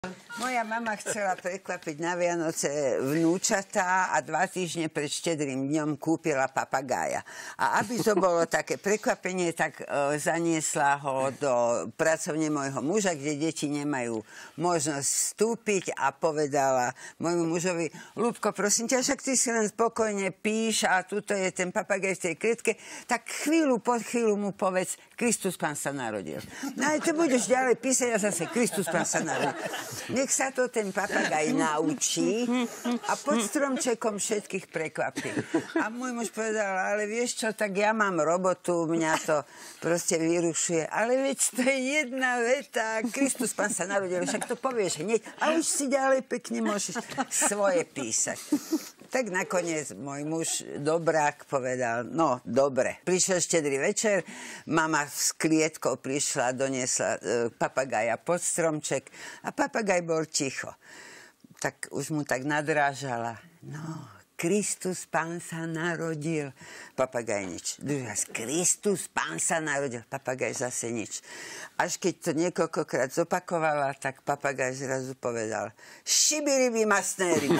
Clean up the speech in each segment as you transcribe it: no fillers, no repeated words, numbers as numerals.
Moja mama chcela prekvapiť na Vianoce vnúčatá a 2 týždne pred Štedrým dňom kúpila papagája. A aby to bolo také prekvapenie, tak zaniesla ho do pracovne môjho muža, kde deti nemajú možnosť vstúpiť, a povedala môjmu mužovi: Ľubko, prosím ťa, však ty si len spokojne píš a tuto je ten papagaj v tej klietke, tak pod chvíľu mu povedz: Kristus Pán sa narodil. No a ty budeš ďalej písať a zase Kristus Pán sa narodil. Nech sa to ten papagaj naučí a pod stromčekom všetkých prekvapí. A môj muž povedal: ale vieš čo, tak ja mám robotu, mňa to proste vyrušuje. Ale veď to je jedna veta: Kristus Pán sa narodil, však to povieš hneď a už si ďalej pekne môžeš svoje písať. Tak nakoniec môj muž dobrák povedal: no dobre. Prišiel Štedrý večer, mama s klietkou prišla, doniesla papagája pod stromček a papagaj bol ticho. Tak už mu tak nadrážala: no, Kristus Pán sa narodil. Papagaj nič. Druhý raz: Kristus Pán sa narodil. Papagaj zase nič. Až keď to niekoľkokrát zopakovala, tak papagaj zrazu povedal: šibiribi masné ryby.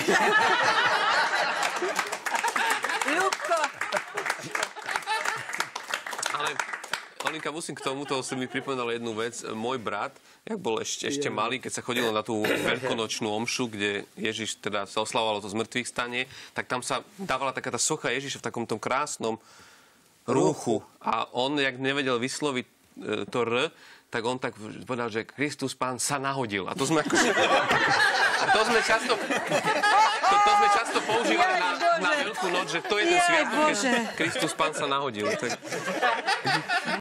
Ľubko. Ale Olinka, musím k tomuto, si mi pripomenul jednu vec. Môj brat, jak bol ešte malý, keď sa chodilo na tú veľkonočnú omšu, kde Ježiš teda sa oslavovalo to zmrtvých stanie, tak tam sa dávala taká tá socha Ježiša v takom tom krásnom rúchu. A on, jak nevedel vysloviť to R, tak on tak povedal, že Kristus Pán sa nahodil. A to sme akože... To sme často používali na Veľkú noc, že to je ten sviatok, keď Kristus Pán sa nahodil.